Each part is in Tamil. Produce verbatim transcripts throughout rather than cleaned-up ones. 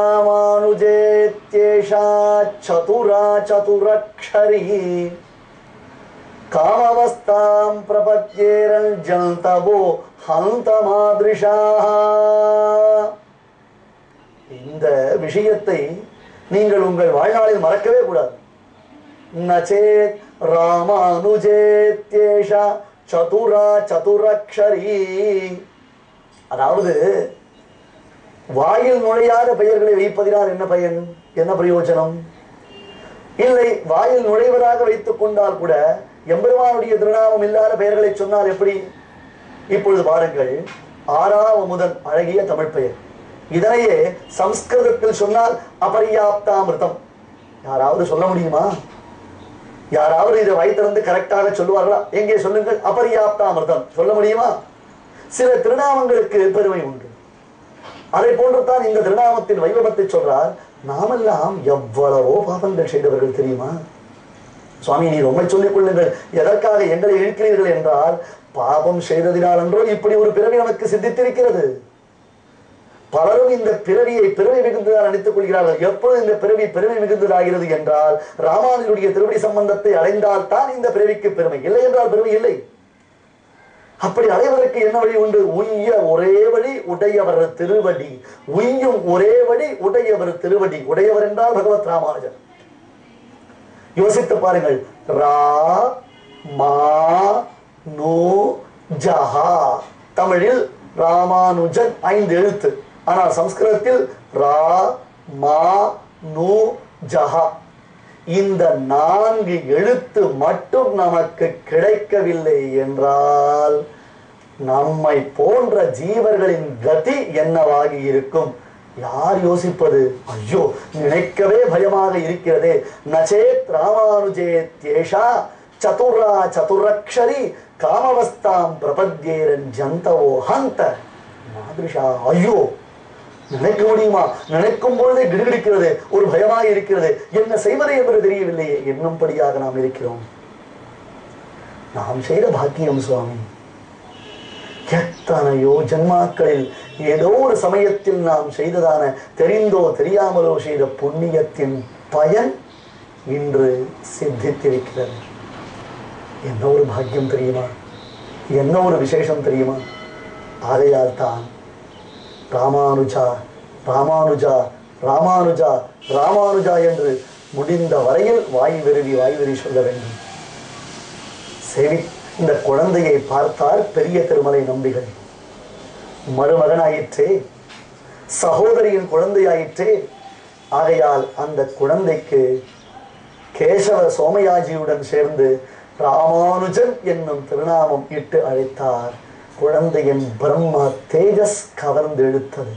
रामानुजेत्येषा चतुरा चतुरक्षरी कामवस्थां प्रपद्येरञ्जन्तवो हन्तमादृशाः. இந்த விஷயத்தை நீங்கள் உங்கள் வாழ்நாளில் மறக்கவே கூடாது. நச்சேத் ராமானுஜேத்யேஷா சதுரா சதுரக்ஷரி. அதாவது வாயில் நுழையாத பெயர்களை வைப்பதினால் என்ன பயன், என்ன பிரயோஜனம்? இல்லை, வாயில் நுழைவதாக வைத்துக் கொண்டால் கூட எம்பெருமானுடைய திருநாமம் இல்லாத பெயர்களை சொன்னால் எப்படி? இப்பொழுது பாருங்கள், ஆறாவமுதன் அழகிய தமிழ் பெயர். இதனையே சம்ஸ்கிருதத்தில் சொன்னால் அபர்யாப்தாமிருதம். யாராவது சொல்ல முடியுமா? யாராவது இதை வைத்திருந்து கரெக்டாக சொல்லுவார்களா? எங்கே சொல்லுங்கள். அபர்யாப்தாமிருதம் சொல்ல முடியுமா? சில திருநாமங்களுக்கு பெருமை உண்டு. அதை போன்றுதான் இந்த திருநாமத்தின் வைபவத்தை சொல்றார். நாமெல்லாம் எவ்வளவோ பாவங்கள் செய்தவர்கள் தெரியுமா? சுவாமி, நீர் உண்மை சொல்லிக் கொள்ளுங்கள், எதற்காக எங்களை இழுக்கிறீர்கள் என்றால், பாபம் செய்ததினால் என்றோ இப்படி ஒரு பிறவி நமக்கு சித்தித்திருக்கிறது. பலரும் இந்த பிறவியை பிறவி மிகுந்ததாக நினைத்துக் கொள்கிறார்கள். எப்பொழுது இந்த பிறவி பிறவி மிகுந்ததாகிறது என்றால், ராமானுடைய திருவடி சம்பந்தத்தை அடைந்தால் தான் இந்த பிறவிக்கு பெருமை, இல்லை என்றால் பெருமை இல்லை. அப்படி அடைவதற்கு என்ன வழி உண்டு? உய்ய ஒரே வழி உடையவர் திருவடி. உய்யும் ஒரே வழி உடையவர் திருவடி. உடையவர் என்றால் பகவத் ராமானுஜன். யோசித்து பாருங்கள். ரா மா நோ ஜஹா. தமிழில் ராமானுஜன் ஐந்து எழுத்து. ஆனால் சம்ஸ்கிருதத்தில் ரா மா நோ ஜஹா. இந்த நான்கு எழுத்து மட்டும் நமக்கு கிடைக்கவில்லை என்றால் நம்மை போன்ற ஜீவர்களின் கதி என்னவாகி இருக்கும்? யார் யோசிப்பது? ஐயோ, நினைக்கவே பயமாக இருக்கிறதே. நச்சேத் ராமானுஜேத்யேஷா சதுரா சதுரக்ஷரி காமவஸ்தாம் பிரபத்யேரன் ஜந்தவோ ஹந்த மாதிரிஷா. ஐயோ, நினைக்க முடியுமா? நினைக்கும் பொழுதே கிடுகிடுக்கிறது, ஒரு பயமாக இருக்கிறது. என்ன செய்வது என்று தெரியவில்லையே. என்னும்படியாக நாம் இருக்கிறோம். நாம் செய்த பாக்கியம் சுவாமி. எத்தனையோ ஜன்மாக்களில் ஏதோ ஒரு சமயத்தில் நாம் செய்ததான தெரிந்தோ தெரியாமலோ செய்த புண்ணியத்தின் பயன் இன்று சித்தித்திருக்கிறது. என்ன ஒரு பாக்கியம் தெரியுமா? என்ன ஒரு விசேஷம் தெரியுமா? ஆகையால் தான் ராமானுஜா ராமானுஜா ராமானுஜா ராமானுஜா என்று முடிந்த வரையில் வாய் விருவி வாய் விரி சொல்ல வேண்டும். செவி இந்த குழந்தையை பார்த்தார் பெரிய திருமலை நம்பிகள். மருமகனாயிற்றே, சகோதரியின் குழந்தையாயிற்றே. ஆகையால் அந்த குழந்தைக்கு கேசவ சோமயாஜியுடன் சேர்ந்து ராமானுஜன் என்னும் திருநாமம் இட்டு அழைத்தார். குழந்தையின் பிரம்ம தேஜஸ் கவர்ந்து இழுத்தது.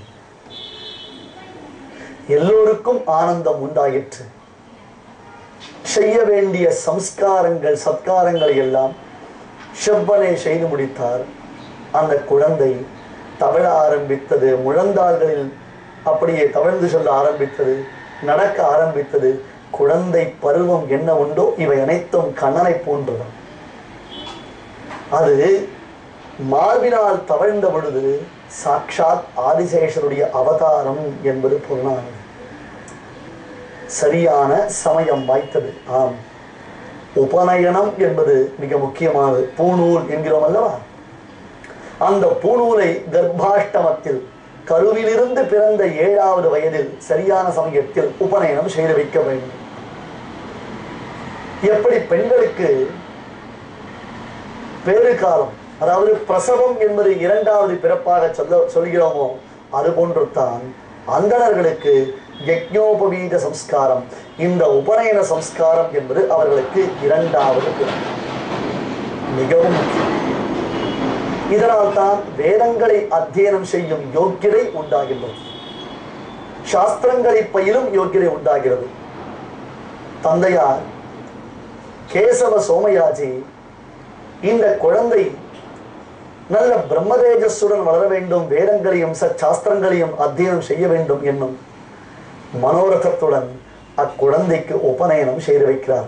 எல்லோருக்கும் ஆனந்தம் உண்டாயிற்று. செய்ய வேண்டிய சம்ஸ்காரங்கள் சத்காரங்களை எல்லாம் செவ்வனே செய்து முடித்தார். அந்த குழந்தை தவழ ஆரம்பித்தது. முழந்தாள்களில் அப்படியே தவழ்ந்து செல்ல ஆரம்பித்தது. நடக்க ஆரம்பித்தது. குழந்தை பருவம் என்ன உண்டோ இவை அனைத்தும் கண்ணனை போன்றது. அது மார்பினால் தவழ்ந்த பொழுது சாட்சாத் ஆதிசேஷருடைய அவதாரம் என்பது பொருளானது. சரியான சமயம் வாய்த்தது. ஆம், உபநயனம் என்பது மிக முக்கியமானது. பூணூல் என்கிறோம் அல்லவா? அந்த பூணூலை கர்ப்பாஷ்டமத்தில் கருவிலிருந்து பிறந்த ஏழாவது வயதில் சரியான சமயத்தில் உபநயனம் செய்து வைக்க வேண்டும். எப்படி பெண்களுக்கு பேறு காலம், அதாவது பிரசவம் என்பது இரண்டாவது பிறப்பாக சொல்ல சொல்கிறோமோ அது போன்று தான் அந்தணர்களுக்கு யக்ஞோபவீத சம்ஸ்காரம், இந்த உபநயன சம்ஸ்காரம் என்பது அவர்களுக்கு இரண்டாவது பிறப்பு. மிகவும் முக்கியம். இதனால் தான் வேதங்களை அத்தியனம் செய்யும் யோக்கியதை உண்டாகின்றது. சாஸ்திரங்களை பயிலும் யோக்கியதை உண்டாகிறது. தந்தையார் கேசவ சோமயாஜி இந்த குழந்தை நல்ல பிரம்மதேஜஸுடன் வளர வேண்டும், வேதங்களையும் சச்சாஸ்திரங்களையும் அத்தியனம் செய்ய வேண்டும் என்னும் மனோரதத்துடன் அக்குழந்தைக்கு உபநயனம் செய்து வைக்கிறார்.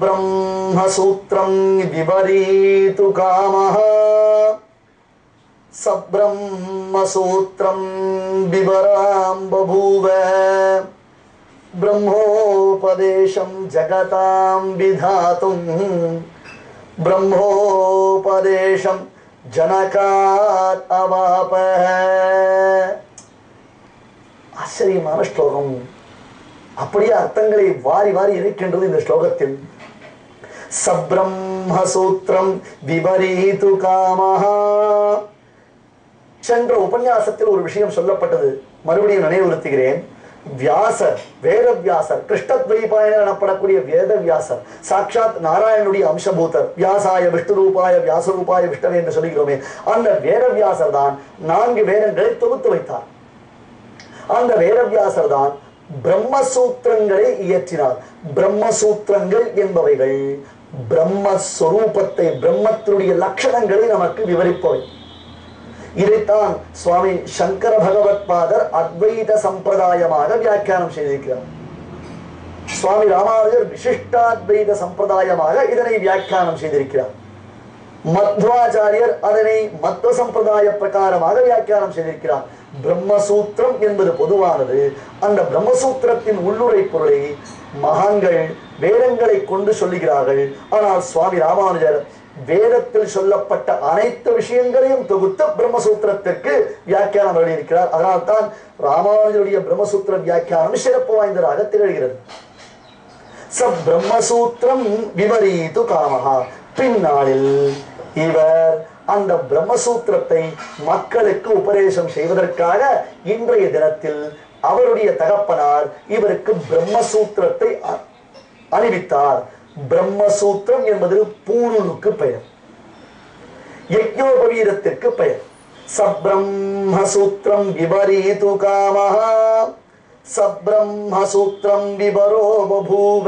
சப்ரம்ம சூத்திரம் விவரீது காமஹ. சப்ரம்மசூத்ரம் விவராம் பபூவ பிரம்மோபதேசம் ஜகதாம் விதாதும் பிரம்மோபதேசம் ஜனகாத் அவாப. ஆச்சரியமான ஸ்லோகம். அப்படியே அர்த்தங்களை வாரி வாரி இருக்கின்றது இந்த ஸ்லோகத்தில். சப்ரம்மசூத்ரம் விபரீது காமஹா. சென்ற உபன்யாசத்தில் ஒரு விஷயம் சொல்லப்பட்டது, மறுபடியும் நினைவுறுத்துகிறேன். வியாசர், வேதவியாசர், கிருஷ்ணத்வைபாயனர் எனப்படக்கூடிய வேதவியாசர், சாட்சாத் நாராயணனுடைய அம்சபூதர், வியாசாய விஷ்ணு ரூபாய வியாசரூபாய விஷ்ணவே என்று சொல்லுகிறோமே, அந்த வேதவியாசர் தான் நான்கு வேதங்களை தொகுத்து வைத்தார். அந்த வேதவியாசர் தான் பிரம்மசூத்திரங்களை இயற்றினார். பிரம்மசூத்திரங்கள் என்பவைகள் பிரம்மஸ்வரூபத்தை, பிரம்மத்தினுடைய லட்சணங்களை நமக்கு விவரிப்பவை. இதைத்தான் சுவாமி சங்கர பகவத் பாதர் அத்வைத சம்பிரதாயமாக வியாக்கியானம் செய்திருக்கிறார். சுவாமி ராமானுஜர் விசிஷ்டாத்வைத சம்பிரதாயமாக இதனை வியாக்கியானம் செய்திருக்கிறார். மத்வாச்சாரியர் அதனை மத்வ சம்பிரதாய பிரகாரமாக வியாக்கியானம் செய்திருக்கிறார். பிரம்மசூத்திரம் என்பது பொதுவானது. அந்த பிரம்மசூத்திரத்தின் உள்ளுரை பொருளை மகான்கள் வேதங்களை கொண்டு சொல்லுகிறார்கள். ஆனால் சுவாமி ராமானுஜர் வேதத்தில் சொல்லப்பட்ட அனைத்து விஷயங்களையும் தொகுத்து பிரம்மசூத்திரத்திற்கு வியாக்கியானம் எழுதியிருக்கிறார். அதனால்தான் ராமானுஜருடைய பிரம்மசூத்திர வியாக்கியானம் சிறப்பு வாய்ந்ததாக திகழ்கிறது. ச பிரம்மசூத்திரம் விவரீது காமஹா. பின்னாளில் இவர் அந்த பிரம்மசூத்திரத்தை மக்களுக்கு உபதேசம் செய்வதற்காக இன்றைய தினத்தில் அவருடைய தகப்பனார் இவருக்கு பிரம்மசூத்திரத்தை அணிவித்தார். பிரம்மசூத்திரம் என்பது பூணூலுக்கு பெயர், யஜ்ஞோபவீதத்திற்கு பெயர். சப்ரம்மசூத்திரம் விபரீது காமஹா சப்ரம்மசூத்திரம் விபரோ பபூவ.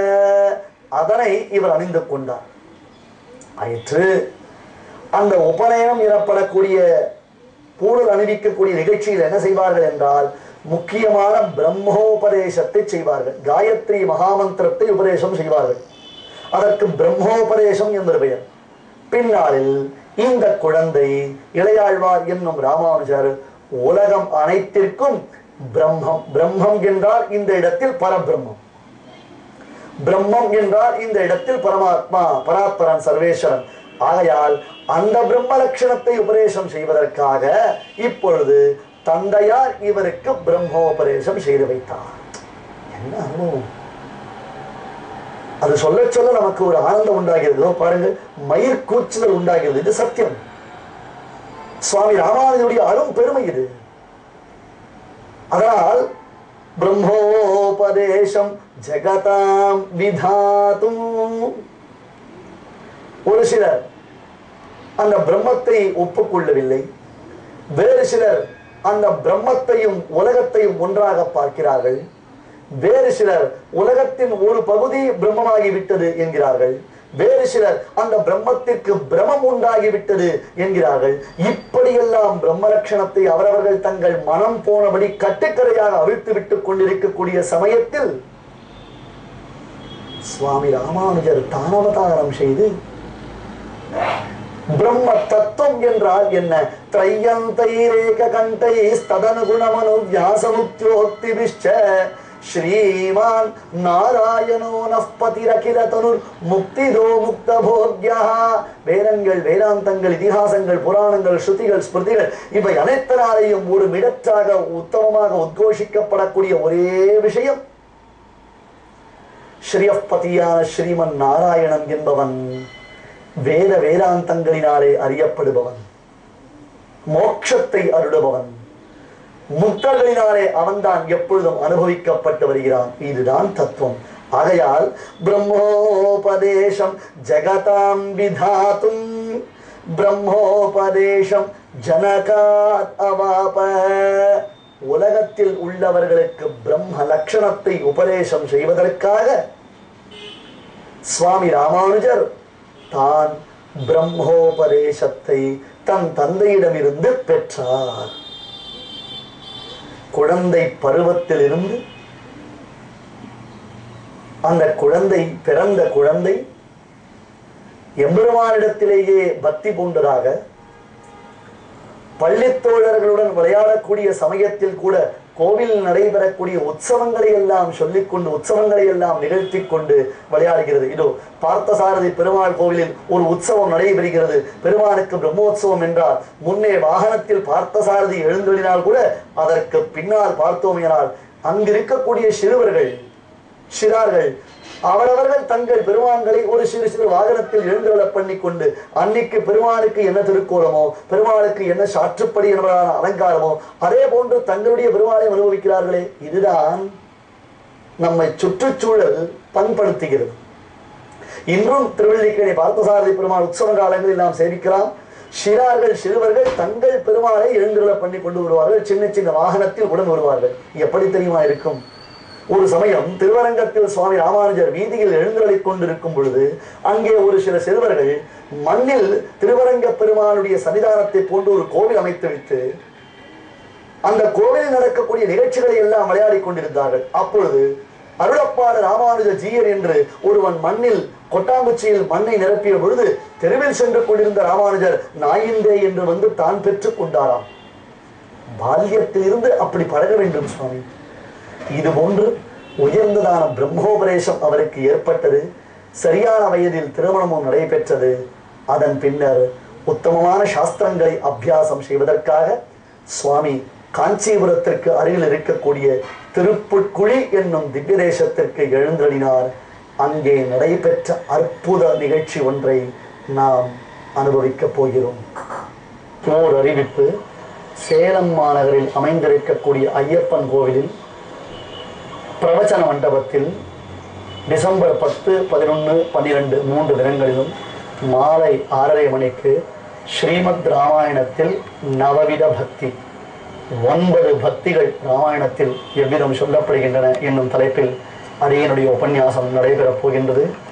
அதனை இவர் அணிந்து கொண்டார். ஆயிற்று. அந்த உபநயனம் எனப்படக்கூடிய பூணூல் அணிவிக்கக்கூடிய நிகழ்ச்சியில் என்ன செய்வார்கள் என்றால், முக்கியமான பிரம்மோபதேசத்தை செய்வார்கள். காயத்ரி மகாமந்திரத்தை உபதேசம் செய்வார்கள். அதற்கு பிரம்மோபதேசம் என்பது பெயர். பின்னாளில் இந்த குழந்தை இளையாழ்வார் என்னும் ராமானுஜர் உலகம் அனைத்திற்கும் பிரம்மம், பிரம்மம் என்றால் இந்த இடத்தில் பரபிரம்மம், பிரம்மம் என்றால் இந்த இடத்தில் பரமாத்மா, பராத்பரன், சர்வேஸ்வரன். ஆகையால் அந்த பிரம்ம லட்சணத்தை உபதேசம் செய்வதற்காக இப்பொழுது தந்தையார் இவருக்கு பிரம்மோபதேசம் செய்து வைத்தார். என்ன அனுபவம்! அது சொல்ல சொல்ல நமக்கு ஒரு ஆனந்தம் உண்டாகிறது. பாருங்கள், மயிர் கூச்சுதல் உண்டாகிறது. இது சத்தியம். சுவாமி ராமானுஜருடைய அரும் பெருமை இது. அதனால் பிரம்மோபதேசம் ஜகதாம் விதாதும். ஒரு சிலர் அந்த பிரம்மத்தை ஒப்புக்கொள்ளவில்லை. வேறு சிலர் அந்த பிரம்மத்தையும் உலகத்தையும் ஒன்றாக பார்க்கிறார்கள். வேறு சிலர் உலகத்தின் ஒரு பகுதி பிரம்மமாகிவிட்டது என்கிறார்கள். வேறு சிலர் அந்த பிரம்மத்திற்கு பிரமம் உண்டாகிவிட்டது என்கிறார்கள். இப்படியெல்லாம் பிரம்ம லட்சணத்தை அவரவர்கள் தங்கள் மனம் போனபடி கட்டுக்கரையாக அவிழ்த்து விட்டுக் கொண்டிருக்கக்கூடிய சமயத்தில் சுவாமி ராமானுஜர் தானவதாரம் செய்து பிரம்ம தத்துவம் என்றால் என்ன, த்ரையந்தைரேக கண்டை ததனுகுணமனு வியாசமுத்யோக்திபிஷ்ச ஸ்ரீமான் நாராயணோ நஃபதிரகில தனுர் முக்திதோ முக்த போக்யா. வேதங்கள், வேதாந்தங்கள், இதிகாசங்கள், புராணங்கள், ஸ்ருதிகள், ஸ்மிருதிகள் இவை அனைத்தனாலையும் ஒரு மிடற்றாக உத்தமமாக உத்கோஷிக்கப்படக்கூடிய ஒரே விஷயம் ஸ்ரீயப்பதியான ஸ்ரீமன் நாராயணன் என்பவன் வேத வேதாந்தங்களினாலே அறியப்படுபவன், மோட்சத்தை அருளுபவன், முக்தர்களினாலே அவன்தான் எப்பொழுதும் அனுபவிக்கப்பட்டு வருகிறான். இதுதான் தத்துவம். ஆகையால் பிரம்மோபதேசம் ஜகதாம் விதாதும் பிரம்மோபதேசம் ஜனகாத் அவாப. உலகத்தில் உள்ளவர்களுக்கு பிரம்ம லட்சணத்தை உபதேசம் செய்வதற்காக சுவாமி ராமானுஜர் தான் பிரம்மோபதேசத்தை தன் தந்தையிடமிருந்து பெற்றார். குழந்தை பருவத்தில் இருந்து அந்த குழந்தை, பிறந்த குழந்தை எம்பெருமானிடத்திலேயே பக்தி பூண்டதாக பள்ளித்தோழர்களுடன் விளையாடக்கூடிய சமயத்தில் கூட கோவில் நடைபெறக்கூடிய உற்சவங்களை எல்லாம் சொல்லிக்கொண்டு உற்சவங்களை எல்லாம் நிகழ்த்தி கொண்டு விளையாடுகிறது. இதோ பார்த்தசாரதி பெருமாள் கோவிலில் ஒரு உற்சவம் நடைபெறுகிறது. பெருமானுக்கு பிரம்மோற்சவம் என்றால் முன்னே வாகனத்தில் பார்த்தசாரதி எழுந்தொழினால் கூட அதற்கு பின்னால் பார்த்தோமையினால் அங்கு இருக்கக்கூடிய சிறுவர்கள் சிறார்கள் அவரவர்கள் தங்கள் பெருமான்களை ஒரு சிறு சிறு வாகனத்தில் எழுந்தருள பண்ணி கொண்டு அன்னைக்கு பெருமானுக்கு என்ன திருக்கோலமோ பெருமாளுக்கு என்ன சாற்றுப்படி என்பதான அலங்காரமோ அதே போன்று தங்களுடைய பெருமானை அனுபவிக்கிறார்களே. இதுதான் நம்மை சுற்றுச்சூழல் பண்படுத்துகிறது. இன்றும் திருவல்லிக்கேணி பார்த்தசாரதி பெருமாள் உற்சவ காலங்களில் நாம் சேவிக்கலாம். சிறார்கள் சிறுவர்கள் தங்கள் பெருமாளை எழுந்தருள பண்ணி கொண்டு வருவார்கள். சின்ன சின்ன வாகனத்தில் உடன் வருவார்கள். எப்படி தெரியுமா இருக்கும்? ஒரு சமயம் திருவரங்கத்தில் சுவாமி ராமானுஜர் வீதியில் எழுந்தருளிக் கொண்டிருக்கும் பொழுது அங்கே ஒரு சில சிறுவர்கள் மண்ணில் திருவரங்க பெருமானுடைய சன்னிதானத்தை போன்று ஒரு கோவில் அமைத்து வைத்து அந்த கோவிலில் நடக்கக்கூடிய நிகழ்ச்சிகளை எல்லாம் விளையாடி கொண்டிருந்தார்கள். அப்பொழுது அருளப்பாடு ராமானுஜ ஜீயர் என்று ஒருவன் மண்ணில் கொட்டாங்குச்சியில் மண்ணை நிரப்பிய பொழுது தெருவில் சென்று கொண்டிருந்த ராமானுஜர் நாயிந்தே என்று வந்து தான் பெற்றுக் கொண்டாராம். பால்யத்தில் இருந்து அப்படி பழக வேண்டும் சுவாமி. இது போன்று உயர்ந்ததான பிரம்மோபதேசம் அவருக்கு ஏற்பட்டது. சரியான வயதில் திருமணமும் நடைபெற்றது. அதன் பின்னர் உத்தமமான சாஸ்திரங்களை அபியாசம் செய்வதற்காக சுவாமி காஞ்சிபுரத்திற்கு அருகில் இருக்கக்கூடிய திருப்புட்குழி என்னும் திவ்ய தேசத்திற்கு எழுந்தருளினார். அங்கே நடைபெற்ற அற்புத நிகழ்ச்சி ஒன்றை நாம் அனுபவிக்க போகிறோம். ஓர் அறிவிப்பு. சேலம் மாநகரில் அமைந்திருக்கக்கூடிய ஐயப்பன் கோவிலில் பிரவச்சன மண்டபத்தில் டிசம்பர் பத்து பதினொன்று பன்னிரெண்டு மூன்று தினங்களிலும் மாலை ஆறரை மணிக்கு ஸ்ரீமத் ராமாயணத்தில் நவவித பக்தி ஒன்பது பக்திகள் ராமாயணத்தில் எவ்விதம் சொல்லப்படுகின்றன என்னும் தலைப்பில் அடியனுடைய உபன்யாசம் நடைபெறப் போகின்றது.